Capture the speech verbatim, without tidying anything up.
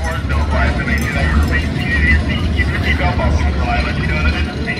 for us, so flies to make sure that you're remain seated in your seat. Keep your seatbelt buckled until I let you know that it is